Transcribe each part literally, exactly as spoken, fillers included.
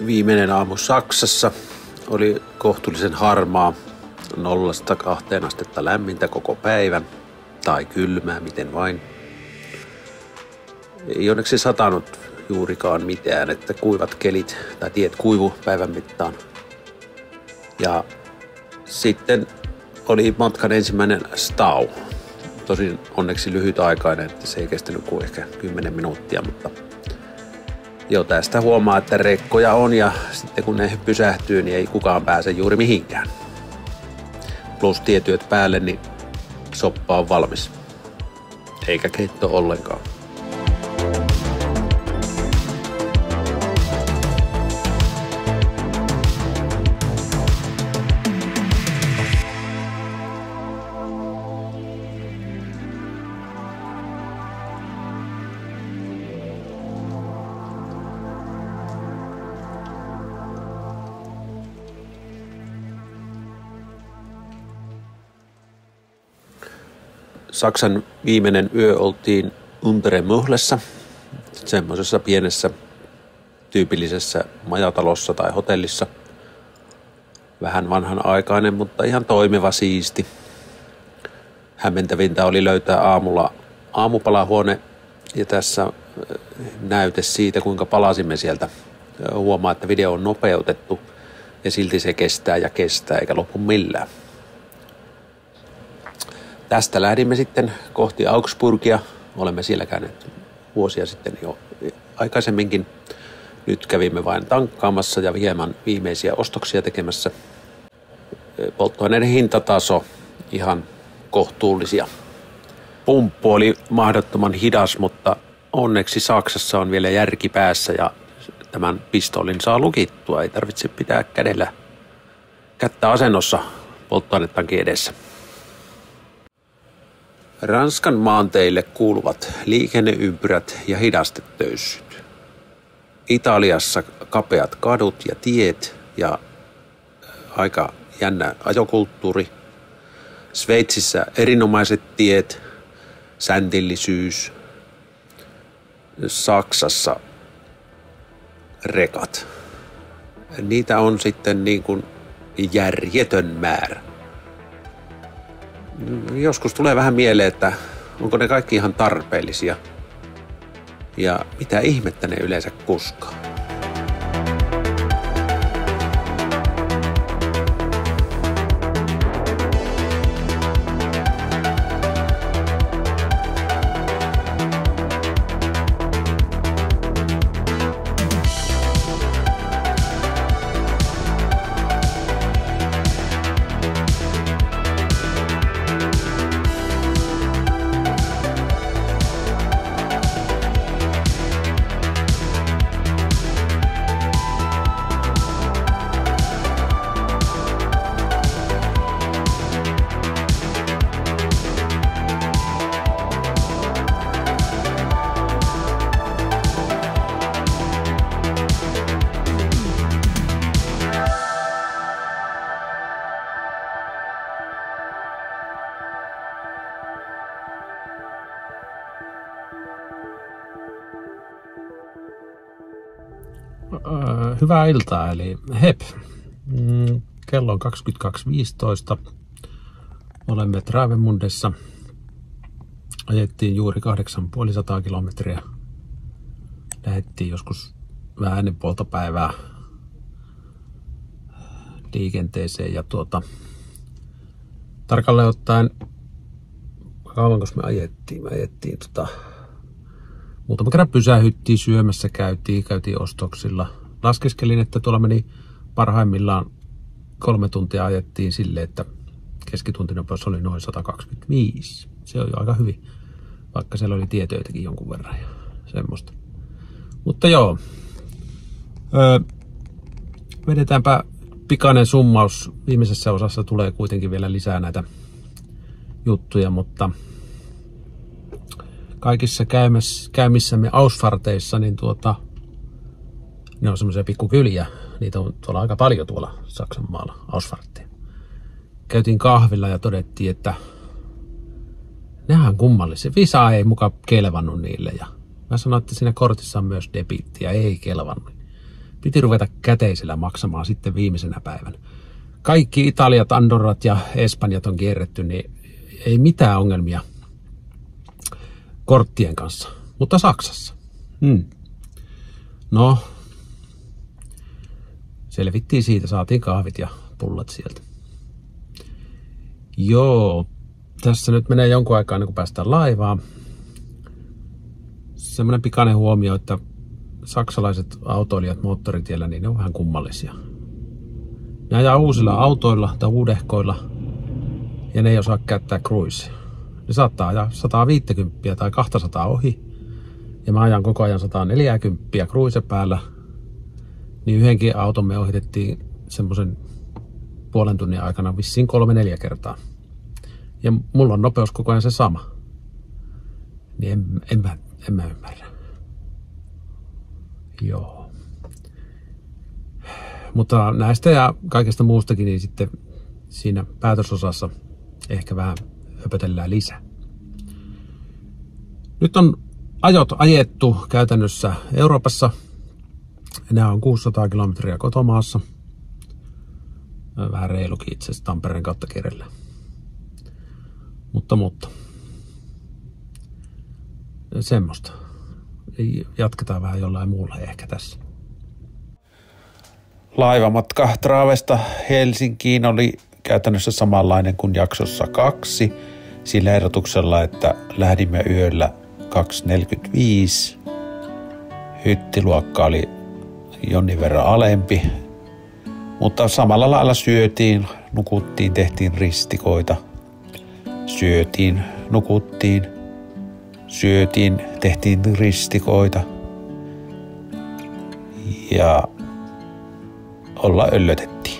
Viimeinen aamu Saksassa oli kohtuullisen harmaa, nollasta kahteen astetta lämmintä koko päivän, tai kylmää, miten vain. Ei onneksi satanut juurikaan mitään, että kuivat kelit tai tiet kuivu päivän mittaan. Ja sitten oli matkan ensimmäinen stau. Tosin onneksi lyhytaikainen, että se ei kestänyt kuin ehkä kymmenen minuuttia, mutta jo tästä huomaa, että rekkoja on ja sitten kun ne pysähtyy, niin ei kukaan pääse juuri mihinkään. Plus tietyöt päälle, niin soppa on valmis. Eikä keitto ollenkaan. Saksan viimeinen yö oltiin Unteremöhlessä, semmoisessa pienessä tyypillisessä majatalossa tai hotellissa. Vähän vanhanaikainen, mutta ihan toimiva, siisti. Hämmentävintä oli löytää aamulla aamupalahuone ja tässä näyte siitä, kuinka palasimme sieltä. Huomaa, että video on nopeutettu ja silti se kestää ja kestää eikä lopu millään. Tästä lähdimme sitten kohti Augsburgia. Olemme siellä käyneet vuosia sitten jo aikaisemminkin. Nyt kävimme vain tankkaamassa ja hieman viimeisiä ostoksia tekemässä. Polttoaineiden hintataso ihan kohtuullisia. Pumppu oli mahdottoman hidas, mutta onneksi Saksassa on vielä järki päässä ja tämän pistoolin saa lukittua. Ei tarvitse pitää kädellä kättä asennossa polttoainetankin edessä. Ranskan maanteille kuuluvat liikenneympyrät ja hidastetöyssyt. Italiassa kapeat kadut ja tiet ja aika jännä ajokulttuuri. Sveitsissä erinomaiset tiet, säntillisyys. Saksassa rekat. Niitä on sitten niin kuin järjetön määrä. Joskus tulee vähän mieleen, että onko ne kaikki ihan tarpeellisia ja mitä ihmettä ne yleensä kuskaa. Hyvää iltaa, eli hep. Kello on kaksikymmentäkaksi viisitoista. Olemme Travemundessa. Ajettiin juuri kahdeksansataa kilometriä. Lähdettiin joskus vähän ennen puolta päivää liikenteeseen. Ja tuota, tarkalleen ottaen, kauanko me ajettiin? Me ajettiin tota, muutama kerran pysähyttiin syömässä, käytiin, käytiin ostoksilla. Laskeskelin, että tuolla meni parhaimmillaan kolme tuntia ajettiin silleen, että keskituntinopeus oli noin sata kaksikymmentäviisi. Se on jo aika hyvin, vaikka siellä oli tietöitäkin jonkun verran ja semmoista. Mutta joo, öö, vedetäänpä pikainen summaus. Viimeisessä osassa tulee kuitenkin vielä lisää näitä juttuja, mutta kaikissa käymissämme Ausfahrteissa, niin tuota, ne on semmoisia pikkukyliä. Niitä on tuolla aika paljon tuolla Saksan maalla, Ausfahrteja. Käytiin kahvilla ja todettiin, että nehän on kummallisia. Visa ei muka kelvannut niille. Ja mä sanoin, että siinä kortissa on myös debiitti ja ei kelvannut. Piti ruveta käteisellä maksamaan sitten viimeisenä päivänä. Kaikki Italiat, Andorrat ja Espanjat on kierretty, niin ei mitään ongelmia korttien kanssa. Mutta Saksassa. Hmm. No, selvittiin siitä, saatiin kahvit ja pullat sieltä. Joo, tässä nyt menee jonkun aikaa ennen kuin päästään laivaan. Semmoinen pikainen huomio, että saksalaiset autoilijat moottoritiellä, niin ne on vähän kummallisia. Ne ajaa uusilla autoilla tai uudehkoilla ja ne ei osaa käyttää cruisea. Ne saattaa ajaa sata viisikymmentä tai kaksisataa ohi ja mä ajan koko ajan sata neljäkymmentä cruise päällä. Niin yhdenkin auton me ohitettiin semmoisen puolen tunnin aikana vissiin kolme neljä kertaa. Ja mulla on nopeus koko ajan se sama. Niin en, en, mä, en mä ymmärrä. Joo. Mutta näistä ja kaikesta muustakin niin sitten siinä päätösosassa ehkä vähän höpötellään lisää. Nyt on ajot ajettu käytännössä Euroopassa. Nämä on kuusisataa kilometriä kotomaassa. Vähän reilukin itse asiassa Tampereen kautta kerrellä. Mutta, mutta. Semmoista. Jatketaan vähän jollain muulla ehkä tässä. Laivamatka Traavesta Helsinkiin oli käytännössä samanlainen kuin jaksossa kaksi. Sillä erotuksella, että lähdimme yöllä kaksi neljäkymmentäviisi. Hyttiluokka oli jonnin verran alempi. Mutta samalla lailla syötiin, nukuttiin, tehtiin ristikoita. Syötiin, nukuttiin, syötiin, tehtiin ristikoita. Ja olla öllötettiin.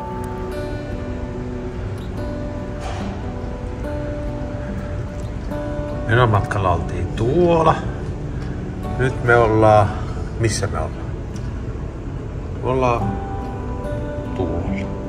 Menon matkalla oltiin tuolla. Nyt me ollaan... Missä me ollaan? Me ollaan tuolla.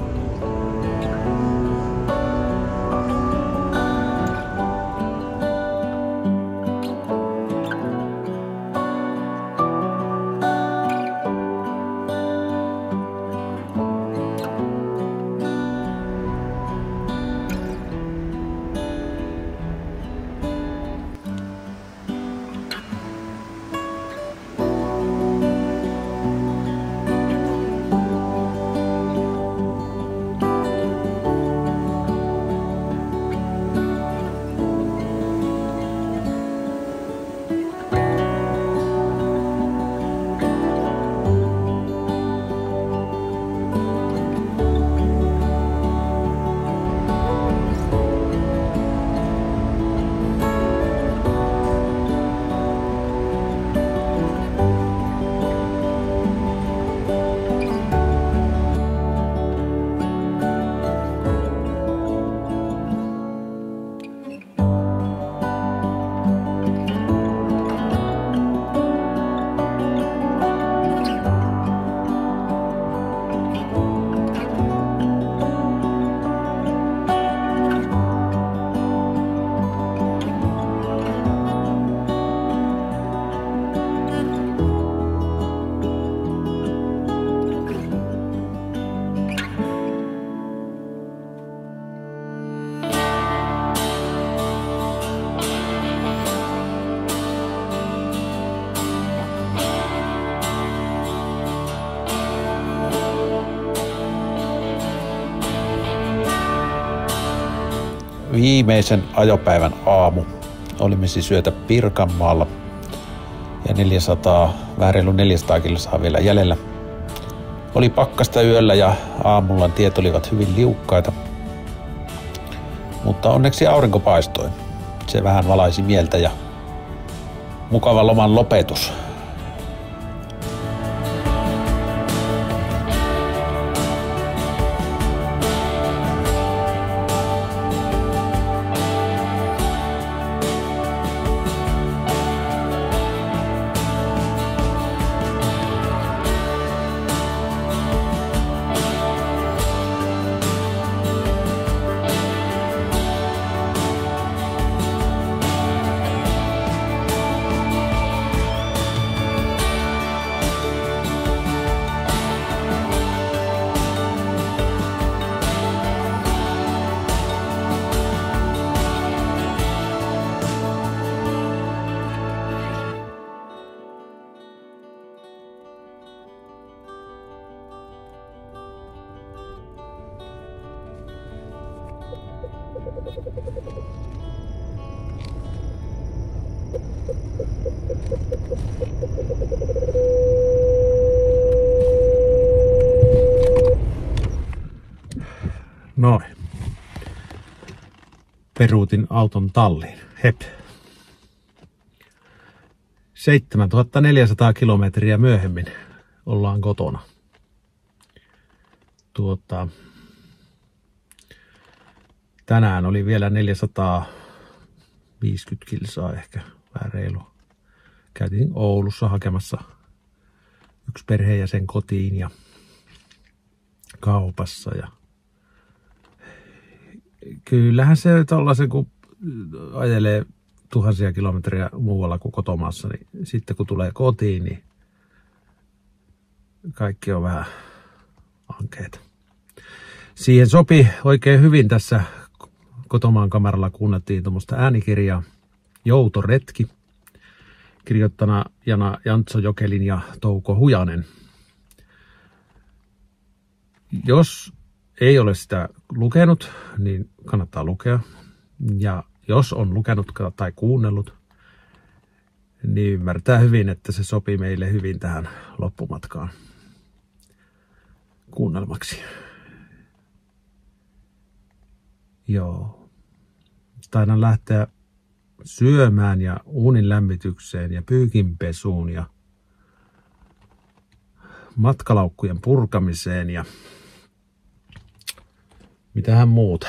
Viimeisen ajopäivän aamu. Olimme siis yötä Pirkanmaalla ja neljäsataa, vähän reilu neljäsataa kilsaa vielä jäljellä. Oli pakkasta yöllä ja aamulla tiet olivat hyvin liukkaita, mutta onneksi aurinko paistoi. Se vähän valaisi mieltä ja mukava loman lopetus. peruutin auton talliin. Hep. seitsemäntuhattaneljäsataa kilometriä myöhemmin ollaan kotona. Tuota, tänään oli vielä neljäsataaviisikymmentä kilsaa ehkä, vähän reilu. Käytiin Oulussa hakemassa yksi perheenjäsen kotiin ja kaupassa. Ja kyllähän se tollasen, kun ajelee tuhansia kilometriä muualla kuin kotomaassa, niin sitten kun tulee kotiin, niin kaikki on vähän ankeeta. Siihen sopi oikein hyvin tässä kotomaan kameralla kuunneltiin tuommoista äänikirjaa Joutoretki, kirjoittana Jana Jantso Jokelin ja Touko Hujanen. Jos ei ole sitä lukenut, niin kannattaa lukea. Ja jos on lukenut tai kuunnellut, niin ymmärtää hyvin, että se sopii meille hyvin tähän loppumatkaan kuunnelmaksi. Joo. Taidan lähteä syömään ja uunin lämmitykseen ja pyykinpesuun ja matkalaukkujen purkamiseen ja mitähän muuta.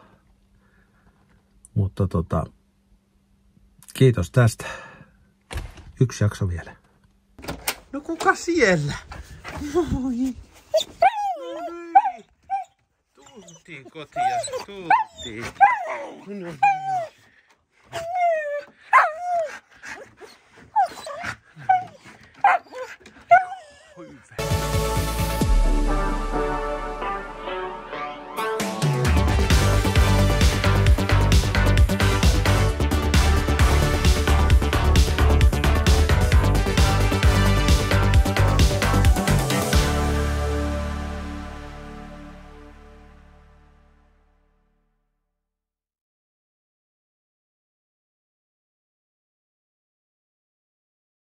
Mutta tota, kiitos tästä. Yksi jakso vielä. No kuka siellä? Moi. No niin. Tultiin kotiin. Tultiin. No niin.